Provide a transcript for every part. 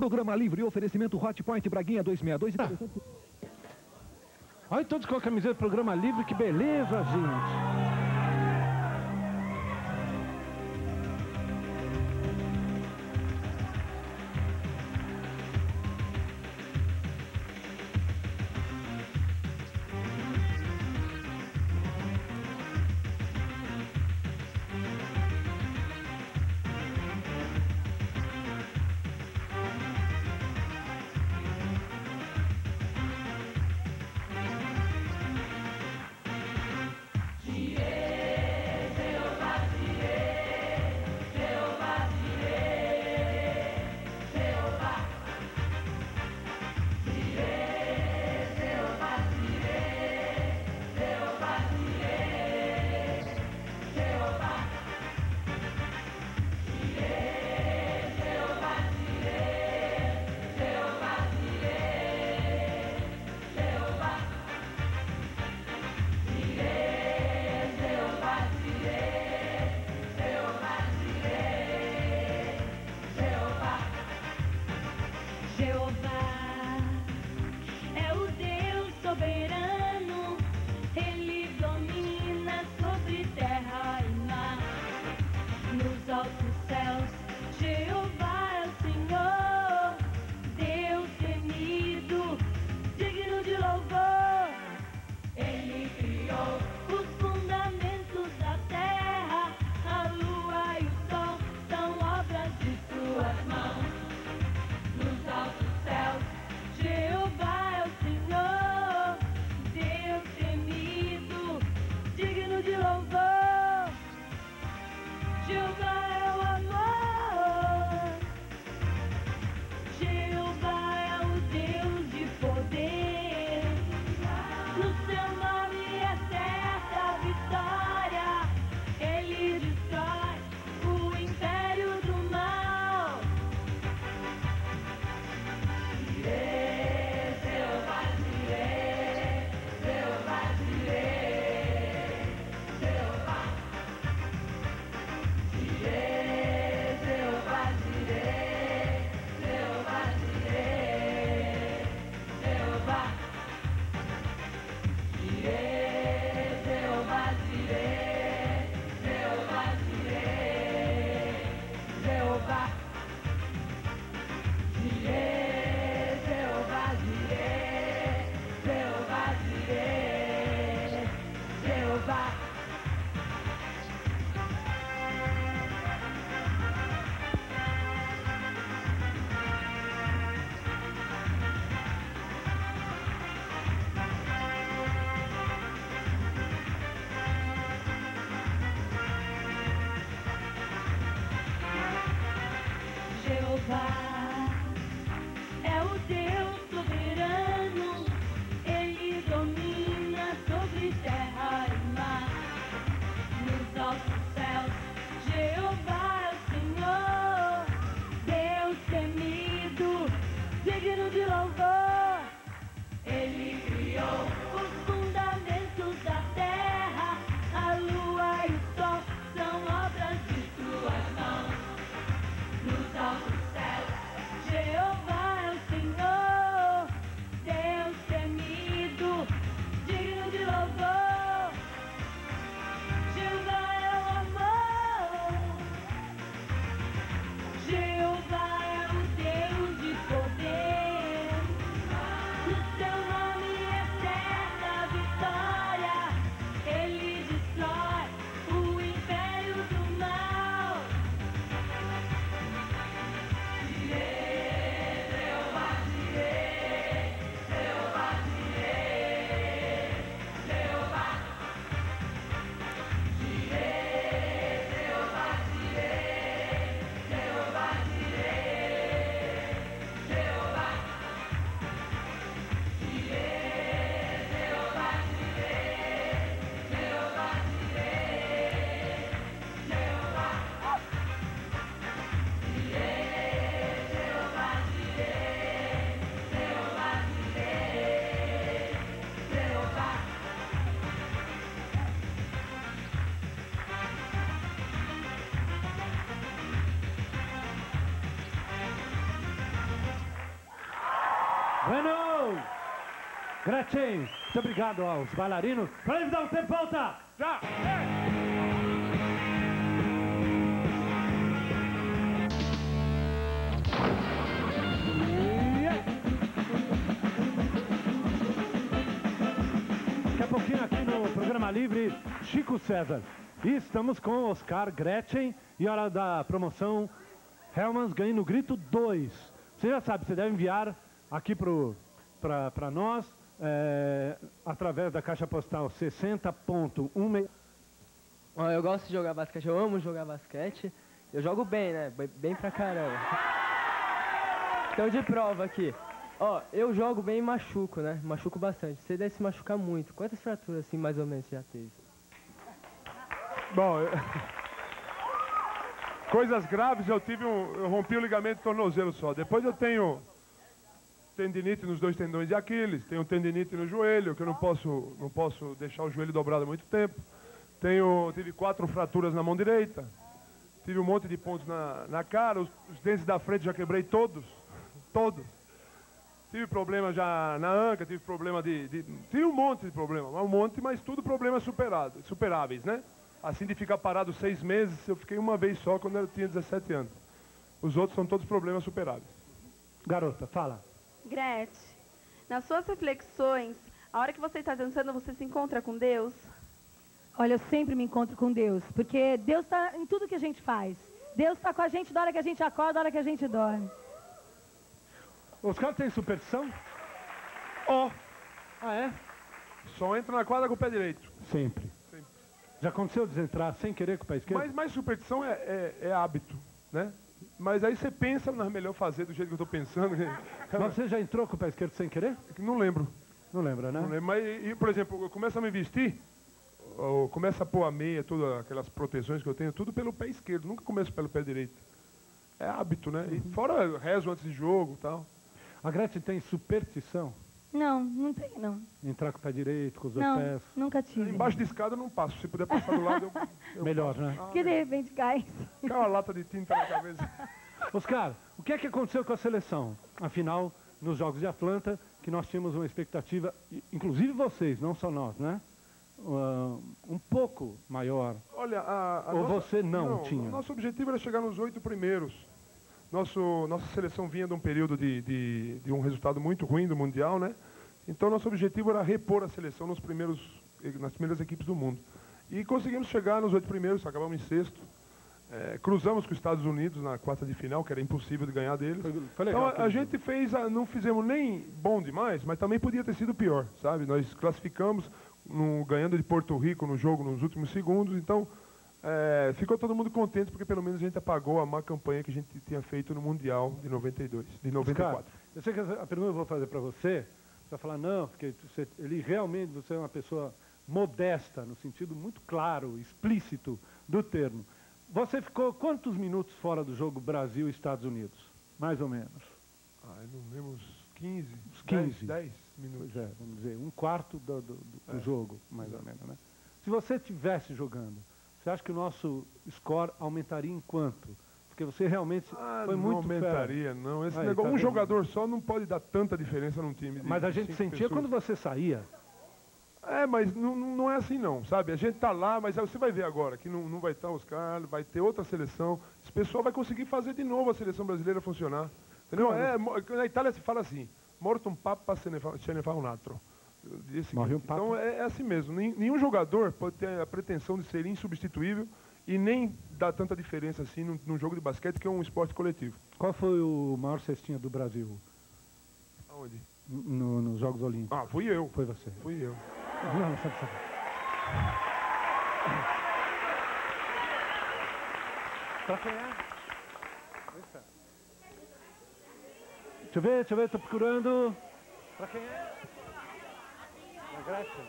Programa livre, oferecimento Hot Point Braguinha 262. Olha todos com a camiseta do Programa Livre, que beleza, gente. Nos altos céus Bueno! Gretchen, muito obrigado aos bailarinos. Pra eles dar um tempo, volta! Já! Daqui a pouquinho aqui no Programa Livre, Chico César. E estamos com Oscar, Gretchen e hora da promoção Hellmann's Ganhe no Grito 2. Você já sabe, você deve enviar aqui para nós através da caixa postal 60.16. Eu gosto de jogar basquete, eu amo jogar basquete. Eu jogo bem, né? Bem pra caramba. Então de prova aqui. Ó, eu jogo bem e machuco, né? Machuco bastante. Você deve se machucar muito. Quantas fraturas, assim, mais ou menos, você já teve? Bom, coisas graves, eu rompi o ligamento do tornozelo só. Depois eu tenho tendinite nos 2 tendões de Aquiles, tenho tendinite no joelho, que eu não posso deixar o joelho dobrado há muito tempo. Tive 4 fraturas na mão direita, tive um monte de pontos na cara, os dentes da frente já quebrei todos. Tive problema já na anca, tive problema tive um monte de problema, mas tudo problemas superáveis, né? Assim de ficar parado 6 meses, eu fiquei uma vez só quando eu tinha 17 anos. Os outros são todos problemas superáveis. Garota, fala. Gretchen, nas suas reflexões, a hora que você está dançando, você se encontra com Deus? Olha, eu sempre me encontro com Deus, porque Deus está em tudo que a gente faz. Deus está com a gente da hora que a gente acorda, da hora que a gente dorme. Oscar tem superstição? Ó, Ah, é? só entra na quadra com o pé direito. Sempre. Já aconteceu de entrar sem querer com o pé esquerdo? Mas superstição é hábito, né? Mas aí você pensa, não é melhor fazer do jeito que eu estou pensando. Mas você já entrou com o pé esquerdo sem querer? Não lembro. Não lembra, né? Não lembro. Mas, por exemplo, eu começo a me vestir, eu começo a pôr a meia, todas aquelas proteções que eu tenho, tudo pelo pé esquerdo, nunca começo pelo pé direito. É hábito, né? E fora rezo antes de jogo e tal. A Gretchen tem superstição? Não, não tem, não. Entrar com o pé direito, com os dois Não, pés? nunca tive. Embaixo de escada eu não passo, se puder passar do lado, eu Melhor, passo. né? Porque de repente cai. Cai uma lata de tinta na cabeça. Oscar, o que é que aconteceu com a seleção? Afinal, nos Jogos de Atlanta, que nós tínhamos uma expectativa, inclusive vocês, não só nós, né? Um pouco maior. Olha, Ou você não tinha? Nosso objetivo era chegar nos 8 primeiros. Nossa seleção vinha de um período de um resultado muito ruim do Mundial, né? Então nosso objetivo era repor a seleção nas primeiras equipes do mundo. E conseguimos chegar nos 8 primeiros, acabamos em 6º. Cruzamos com os Estados Unidos na quarta de final, que era impossível de ganhar deles. Foi legal, então a gente não fizemos nem bom demais, mas também podia ter sido pior, sabe? Nós classificamos ganhando de Porto Rico no jogo nos últimos segundos, então ficou todo mundo contente porque pelo menos a gente apagou a má campanha que a gente tinha feito no Mundial de 94. Oscar, eu sei que a pergunta que eu vou fazer para você vai falar, não, porque você é uma pessoa modesta, no sentido muito claro, explícito do termo. Você ficou quantos minutos fora do jogo Brasil e Estados Unidos? Mais ou menos. Eu não lembro, uns 15. Uns 15. 10 minutos. Pois vamos dizer, um quarto do jogo, mais ou menos, né? Se você estivesse jogando, você acha que o nosso score aumentaria em quanto? Porque você realmente foi muito Não aumentaria, não. Esse Aí, negócio, tá um vendo? jogador só não pode dar tanta diferença num time. Mas a gente 5 sentia pessoas. quando você saía. Mas não é assim não, sabe? A gente tá lá, mas aí você vai ver agora que não vai estar os caras, vai ter outra seleção. Esse pessoal vai conseguir fazer de novo a seleção brasileira funcionar. Entendeu? Na Itália se fala assim, morto um papa se ne fa un altro. Morre um papa. Então é assim mesmo. Nenhum jogador pode ter a pretensão de ser insubstituível e nem dar tanta diferença assim num jogo de basquete, que é um esporte coletivo. Qual foi o maior cestinha do Brasil Aonde? nos Jogos Olímpicos? Fui eu. Foi você. Fui eu. Não, sabe. Pra quem é? Deixa eu ver, tô procurando. Pra quem é? Pra Gretchen.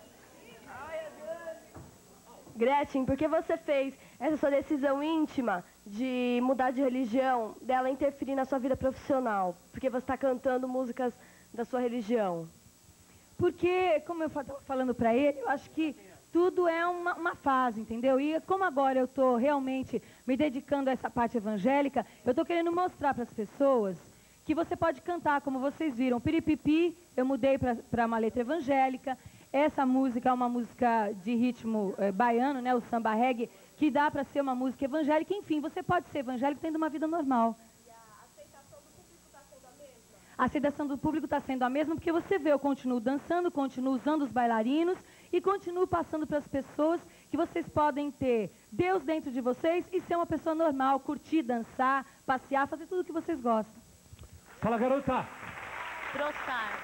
Gretchen, por que você fez essa sua decisão íntima de mudar de religião, dela interferir na sua vida profissional? Porque você está cantando músicas da sua religião? Porque, como eu estava falando para ele, eu acho que tudo é uma fase, entendeu? E como agora eu estou realmente me dedicando a essa parte evangélica, eu estou querendo mostrar para as pessoas que você pode cantar, como vocês viram. Piripipi, eu mudei para uma letra evangélica. Essa música é uma música de ritmo baiano, né, o samba reggae, que dá para ser uma música evangélica. Enfim, você pode ser evangélico tendo uma vida normal. E a aceitação do público está sendo a mesma? A aceitação do público está sendo a mesma, porque você vê, eu continuo dançando, continuo usando os bailarinos e continuo passando para as pessoas que vocês podem ter Deus dentro de vocês e ser uma pessoa normal, curtir, dançar, passear, fazer tudo o que vocês gostam. Fala, garota! Pro Oscar.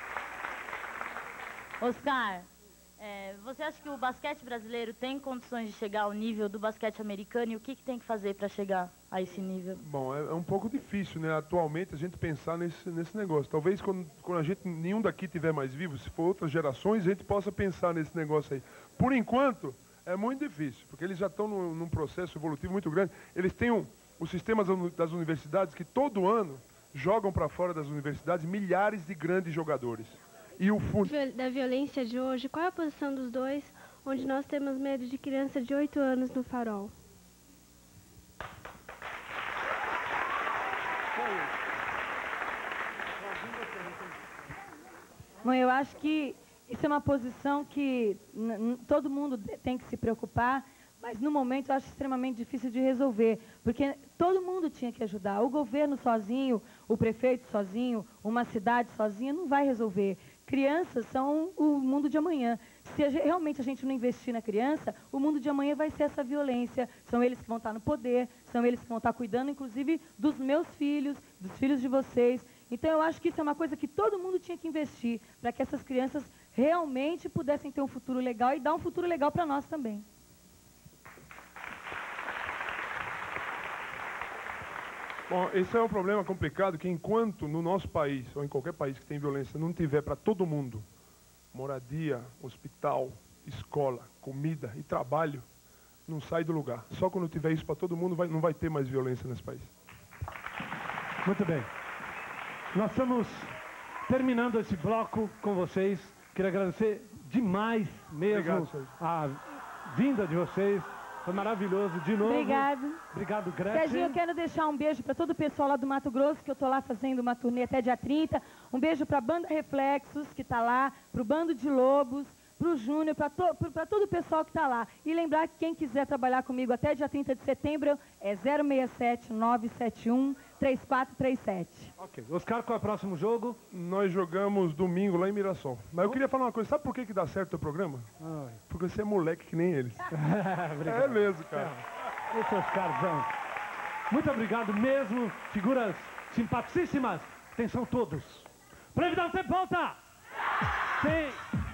Oscar, você acha que o basquete brasileiro tem condições de chegar ao nível do basquete americano e o que tem que fazer para chegar a esse nível? Bom, é um pouco difícil, né? Atualmente a gente pensar nesse negócio. Talvez quando a gente, nenhum daqui tiver mais vivo, se for outras gerações, a gente possa pensar nesse negócio aí. Por enquanto, é muito difícil, porque eles já estão num processo evolutivo muito grande. Eles têm o sistema das universidades que todo ano jogam para fora das universidades milhares de grandes jogadores. E o da violência de hoje, qual é a posição dos dois, onde nós temos medo de criança de 8 anos no farol? Bom, eu acho que isso é uma posição que todo mundo tem que se preocupar, mas no momento eu acho extremamente difícil de resolver, porque todo mundo tinha que ajudar. O governo sozinho, o prefeito sozinho, uma cidade sozinha não vai resolver. Crianças são o mundo de amanhã. Se realmente a gente não investir na criança, o mundo de amanhã vai ser essa violência. São eles que vão estar no poder, são eles que vão estar cuidando, inclusive, dos meus filhos, dos filhos de vocês. Então, eu acho que isso é uma coisa que todo mundo tinha que investir, para que essas crianças realmente pudessem ter um futuro legal e dar um futuro legal para nós também. Bom, esse é um problema complicado que enquanto no nosso país, ou em qualquer país que tem violência, não tiver para todo mundo moradia, hospital, escola, comida e trabalho, não sai do lugar. Só quando tiver isso para todo mundo não vai ter mais violência nesse país. Muito bem. Nós estamos terminando esse bloco com vocês. Queria agradecer demais mesmo Obrigado, a vinda de vocês. Foi maravilhoso de novo. Obrigado. Obrigado, Gretchen. Serginho, eu quero deixar um beijo para todo o pessoal lá do Mato Grosso, que eu estou lá fazendo uma turnê até dia 30. Um beijo para a Banda Reflexos, que está lá, para o Bando de Lobos, para o Júnior, para todo o pessoal que está lá. E lembrar que quem quiser trabalhar comigo até dia 30 de setembro é 067-971-3437. Ok. Oscar, qual é o próximo jogo? Nós jogamos domingo lá em Mirassol. Mas eu queria falar uma coisa. Sabe por que dá certo o teu programa? Ai. Porque você é moleque que nem eles. Obrigado. É mesmo, cara. Esse é Oscarzão. Muito obrigado mesmo. Figuras simpaticíssimas. Atenção todos. Previdão, tempo, volta! Sim.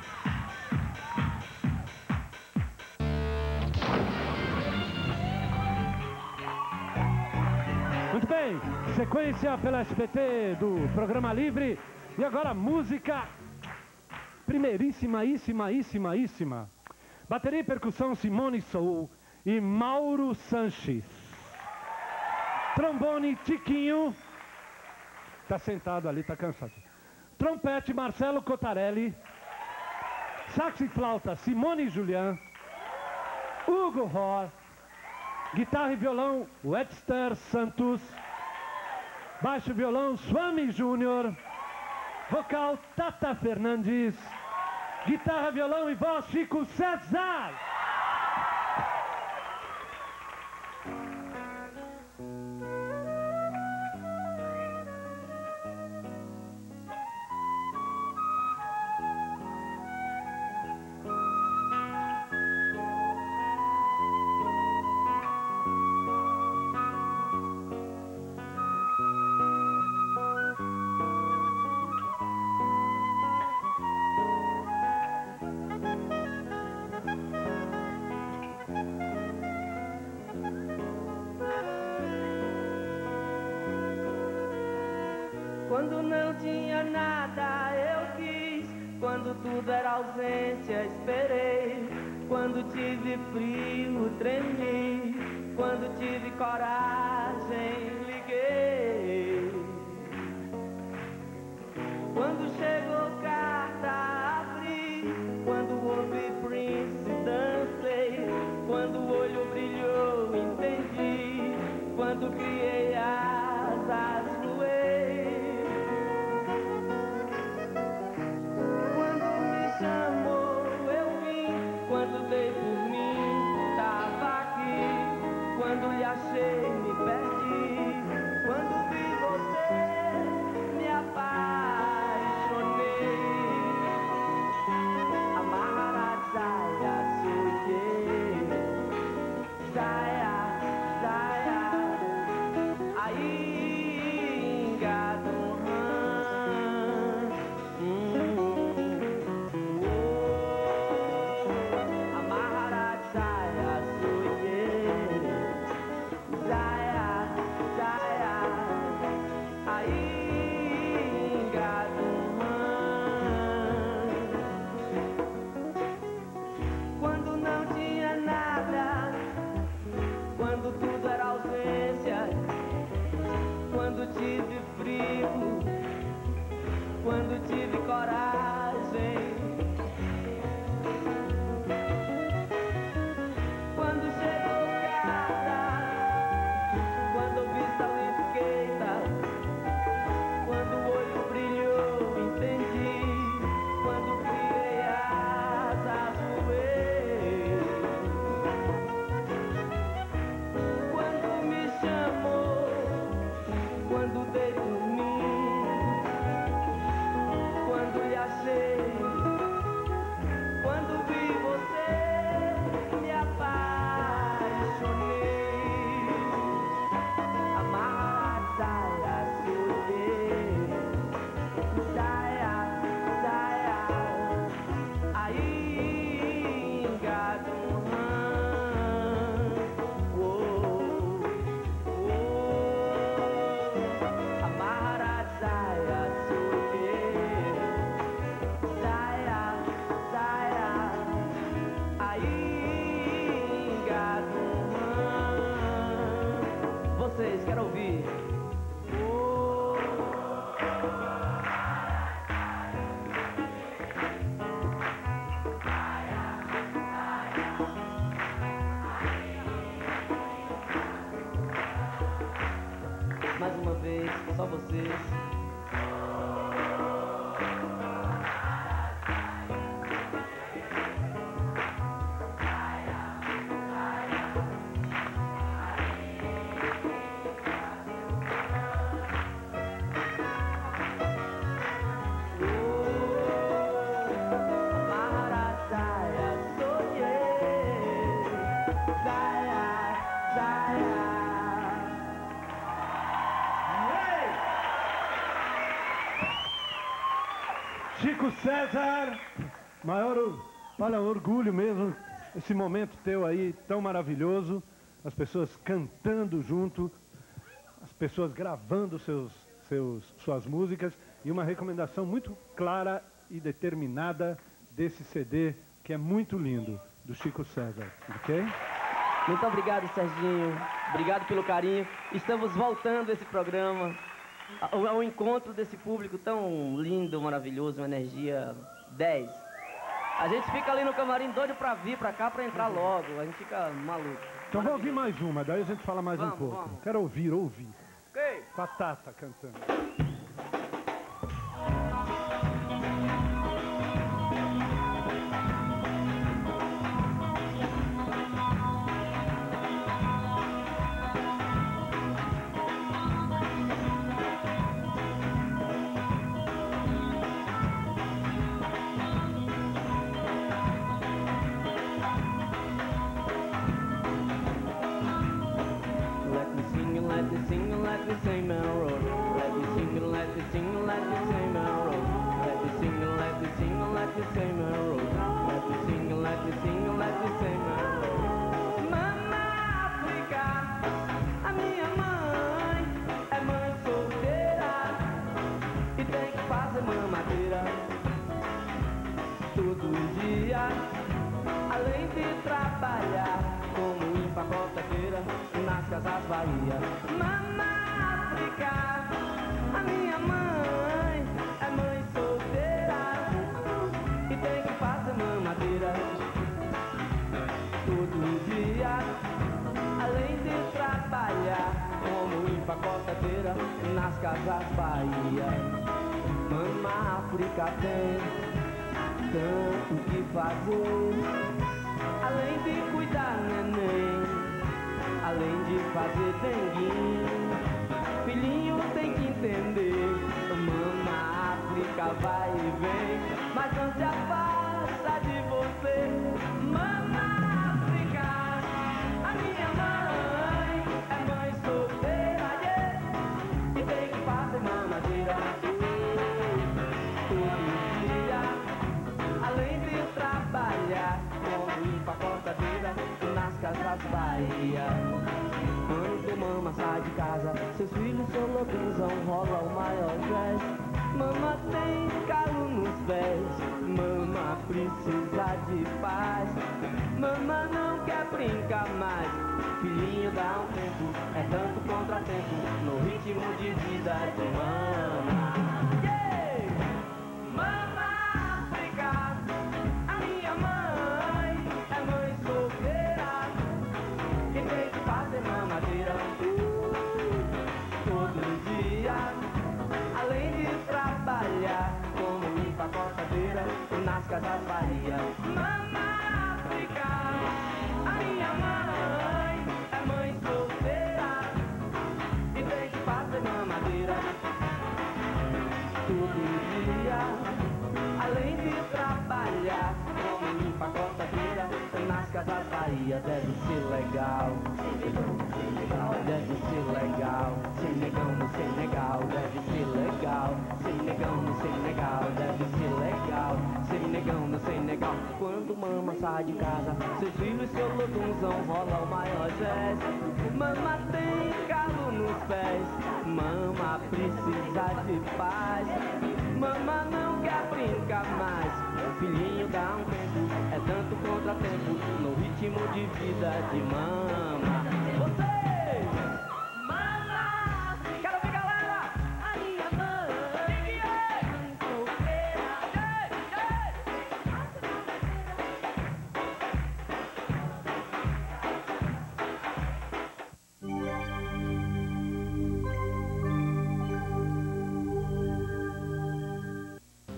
Muito bem, sequência pela SBT do Programa Livre. E agora música primeiríssima. Bateria e percussão Simone Soul e Mauro Sanches. Trombone Tiquinho. Tá sentado ali, tá cansado. Trompete Marcelo Cotarelli. Sax e flauta Simone Julian. Hugo Ror. Guitarra e violão, Webster Santos. Baixo e violão, Swami Júnior. Vocal, Tata Fernandes. Guitarra, violão e voz, Chico César. Quando não tinha nada eu quis, quando tudo era ausência esperei, quando tive frio tremi, quando tive coragem liguei. Quando chegou carta abri, quando ouvi Prince dancei, quando o olho brilhou entendi, quando criei asas voei. vezes. Chico César, olha, orgulho mesmo, esse momento teu aí tão maravilhoso, as pessoas cantando junto, as pessoas gravando suas músicas e uma recomendação muito clara e determinada desse CD que é muito lindo, do Chico César, ok? Muito obrigado, Serginho. Obrigado pelo carinho. Estamos voltando esse programa ao encontro desse público tão lindo, maravilhoso, uma energia 10. A gente fica ali no camarim doido pra vir pra cá, pra entrar logo. A gente fica maluco. Então vamos ouvir mais uma, daí a gente fala mais um pouco. Vamos. Quero ouvir. Ok. Patata cantando. Let me sing, Melrose. Let me sing, let me sing, let me sing, Melrose. Let me sing, let me sing, let me sing, Melrose. Let me sing, let me sing, let me sing, Melrose. Mama África, a minha mãe é mãe solteira e tem que fazer mamadeira todo dia, além de trabalhar como empacotadeira nas casas Bahia. Mama África, a minha mãe é mãe solteira e tem que fazer mamadeira todo dia, além de trabalhar como empacotadeira nas casas Bahia. Mama África tem tanto que fazer, além de cuidar neném, além de fazer denguinho. Filhinho tem que entender, Mama África vai e vem, mas não se afasta de você. Mama África, a minha mãe é mãe solteira, yeah, e tem que fazer mamadeira todo dia, além de trabalhar como empacotadeira nas casas Bahia. Quando mama sai de casa, seus filhos solocam, rola o maior jazz. Mama tem calo nos pés, mama precisa de paz. Mama não quer brincar mais, filhinho dá um tempo, é tanto contratempo no ritmo de vida de mama. Yeah! Mama África, a minha mãe é mãe solteira e tem que fazer mamadeira todo dia, além de trabalhar como empacotadeira nas casas Bahia. Mama África, a minha mãe é mãe solteira e tem que fazer mamadeira todo dia, além de trabalhar como empacotadeira nas casas Bahia. Deve ser legal, deve ser legal, sem negão no Senegal. Deve ser legal, sem negão no Senegal. Deve ser legal, sem negão no Senegal. Quando mama sai de casa, seus filhos solodunzão, rola o maior jazz. Mama tem calo nos pés, mama precisa de paz. Mama não quer brincar mais, o filhinho dá um tempo, é tanto contratempo no ritmo de vida de mama. Vocês! Mama! Quero ouvir, galera! A minha mãe!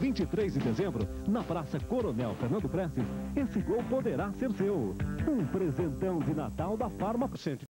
23 de dezembro, na Praça Coronel Fernando Prestes, esse gol poderá ser seu. Um presentão de Natal da Farma.